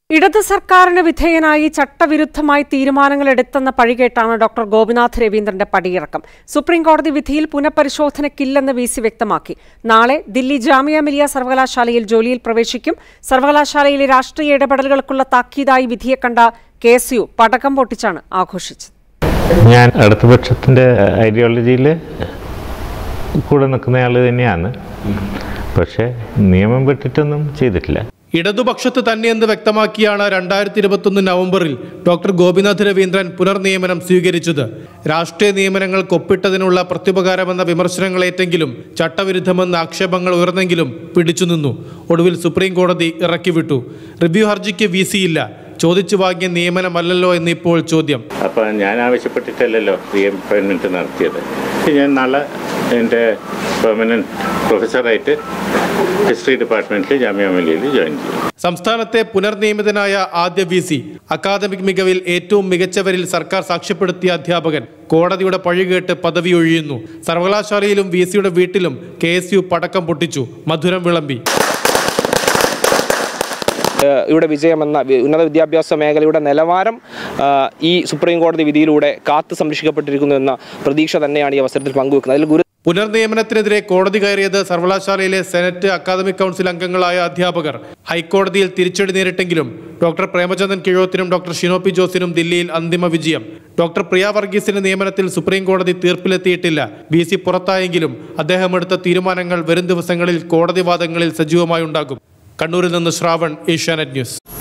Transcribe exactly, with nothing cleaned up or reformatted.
ഇടത് സർക്കാരിന് വിധേയനായി ചട്ടവിരുദ്ധമായി തീരുമാനങ്ങൾ എടുത്തെന്ന പഴികേട്ടാണ് ഡോക്ടർ ഗോപിനാഥ് രവീന്ദ്രന്റെ പടിയിറക്കം. സുപ്രീംകോടതി വിധിയിൽ പുനഃപരിശോധനയ്ക്കില്ലെന്ന് വി സി വ്യക്തമാക്കി. നാളെ ദില്ലി ജാമിയ മിലിയ സർവകലാശാലയിൽ ജോലിയിൽ പ്രവേശിക്കും. സർവകലാശാലയിലെ രാഷ്ട്രീയ ഇടപെടലുകൾക്കുള്ള താക്കീതായി വിധിയെ കണ്ട കെ എസ് യു പടക്കം പൊട്ടിച്ചാണ് ആഘോഷിച്ചത്. ഞാൻ ഇടതുപക്ഷത്തിന്റെ ഐഡിയോളജിയിൽ കൂടെ നിൽക്കുന്നയാൾ തന്നെയാണ്, പക്ഷേ നിയമം വിട്ടിട്ടൊന്നും ചെയ്തിട്ടില്ല. ഇടതുപക്ഷത്ത് തന്നെയെന്ന് വ്യക്തമാക്കിയാണ് രണ്ടായിരത്തി ഇരുപത്തൊന്ന് നവംബറിൽ ഡോക്ടർ ഗോപിനാഥ് രവീന്ദ്രൻ പുനർനിയമനം സ്വീകരിച്ചത്. രാഷ്ട്രീയ നിയമനങ്ങൾക്ക് ഒപ്പിട്ടതിനുള്ള പ്രത്യുപകാരമെന്ന വിമർശനങ്ങളേറ്റെങ്കിലും ചട്ടവിരുദ്ധമെന്ന ആക്ഷേപങ്ങൾ ഉയർന്നെങ്കിലും പിടിച്ചുനിന്നു. ഒടുവിൽ സുപ്രീം കോടതി ഇറക്കിവിട്ടു. റിവ്യൂ ഹർജിക്ക് വി സി ഇല്ല. ചോദിച്ചു വാങ്ങിയ നിയമനമല്ലല്ലോ എന്നിപ്പോൾ ചോദ്യം. അപ്പം ഞാൻ ആവശ്യപ്പെട്ടിട്ടല്ലോ റീഅപ്പോയിൻമെൻറ്റ് നടത്തിയത്. ഞാൻ നാളെ എൻ്റെ പെർമനൻറ്റ് പ്രൊഫസറായിട്ട് ഹിസ്റ്ററി ഡിപ്പാർട്ട്മെൻറ്റിൽ ജാമിയ മിലിയയിൽ ജോയിൻ ചെയ്യും. സംസ്ഥാനത്തെ പുനർനിയമിതനായ ആദ്യ വി സി, അക്കാദമിക് മികവിൽ ഏറ്റവും മികച്ചവരിൽ സർക്കാർ സാക്ഷ്യപ്പെടുത്തിയ അധ്യാപകൻ കോടതിയുടെ പഴികേട്ട് പദവി ഒഴിയുന്നു. സർവകലാശാലയിലും വി സിയുടെ വീട്ടിലും കെ എസ് യു പടക്കം പൊട്ടിച്ചു, മധുരം വിളമ്പി. ഇവിടെ വിജയമെന്ന ഉന്നത വിദ്യാഭ്യാസ മേഖലയുടെ നിലവാരം ഈ സുപ്രീം കോടതി വിധിയിലൂടെ കാത്തു സംരക്ഷിക്കപ്പെട്ടിരിക്കുന്നു എന്ന പ്രതീക്ഷ തന്നെയാണ് ഈ അവസരത്തിൽ പങ്കുവെക്കുന്നത്. അതിൽ ഗുരു പുനർനിയമനത്തിനെതിരെ കോടതി കയറിയത് സർവകലാശാലയിലെ സെനറ്റ്, അക്കാദമിക് കൗൺസിൽ അംഗങ്ങളായ അധ്യാപകർ. ഹൈക്കോടതിയിൽ തിരിച്ചടി നേരിട്ടെങ്കിലും ഡോക്ടർ പ്രേമചന്ദ്രൻ കിഴോത്തിനും ഡോക്ടർ ഷിനോ പി ജോസിനും ദില്ലിയിൽ അന്തിമ വിജയം. ഡോക്ടർ പ്രിയ വർഗീസിന്റെ നിയമനത്തിൽ സുപ്രീം കോടതി തീർപ്പിലെത്തിയിട്ടില്ല. വി സി പുറത്തായെങ്കിലും അദ്ദേഹം എടുത്ത തീരുമാനങ്ങൾ വരും ദിവസങ്ങളിൽ കോടതി വാദങ്ങളിൽ സജീവമായി ഉണ്ടാകും. കണ്ണൂരിൽ നിന്ന് ശ്രാവൺ, ഏഷ്യാനെറ്റ് ന്യൂസ്.